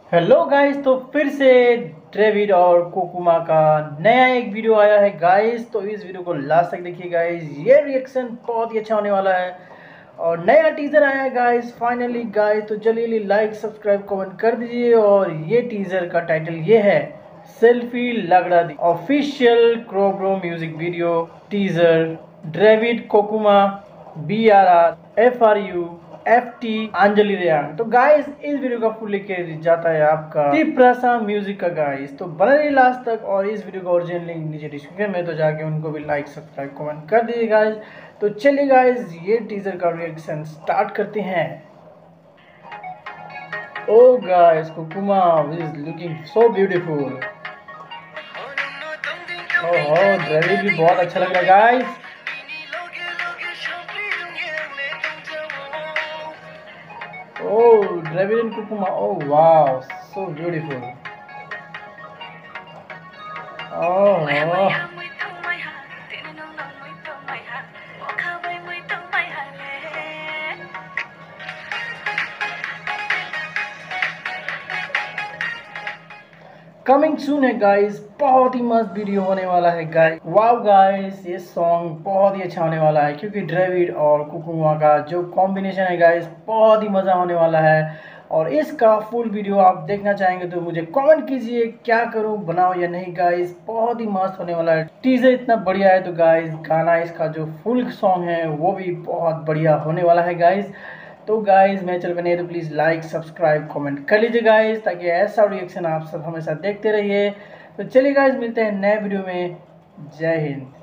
Hello guys, तो फिर से ड्रेविड और कोकुमा का नया एक वीडियो आया है गाइस। तो इस वीडियो को लास्ट तक देखिए गाइस, ये रिएक्शन बहुत ही अच्छा होने वाला है और नया टीजर आया है गाइस फाइनली गाइस। तो चलिए लाइक सब्सक्राइब कमेंट कर दीजिए। और ये टीजर का टाइटल ये है सेल्फी लगड़ा ऑफिशियल काउब्रू music video teaser. Dravid Kokuma BRR FT Anjali Reang. तो गाइस इस वीडियो का फुल लेके जाता है आपका TIPRASA म्यूजिक का गाइस। तो बने रहिए लास्ट तक और इस वीडियो का ओरिजिनल लिंक नीचे डिस्क्रिप्शन में, तो जाके उनको भी लाइक सब्सक्राइब कमेंट कर दीजिए गाइस। तो चलिए गाइस ये टीजर का रिएक्शन स्टार्ट करते हैं। Oh guys, Kokuma is looking so beautiful. ओहो, ड्रेविड भी बहुत अच्छा लग रहा है guys. Oh, Dravid and Kakuma. Oh wow, so beautiful. Oh. Coming soon है गाइस, बहुत ही मस्त वीडियो होने वाला है गाइस। वाओ गाइस, ये सॉन्ग बहुत ही अच्छा होने वाला है क्योंकि ड्रेविड और कुकुमा का जो कॉम्बिनेशन है गाइस बहुत ही मज़ा होने वाला है। और इसका फुल वीडियो आप देखना चाहेंगे तो मुझे कमेंट कीजिए, क्या करूं, बनाओ या नहीं गाइस। बहुत ही मस्त होने वाला है, टीजर इतना बढ़िया है तो गाइस गाना इसका जो फुल सॉन्ग है वो भी बहुत बढ़िया होने वाला है गाइस। तो गाइज मैं चल बने तो प्लीज़ लाइक सब्सक्राइब कमेंट कर लीजिए गाइज, ताकि ऐसा रिएक्शन आप सब हमेशा देखते रहिए। तो चलिए गाइज मिलते हैं नए वीडियो में। जय हिंद।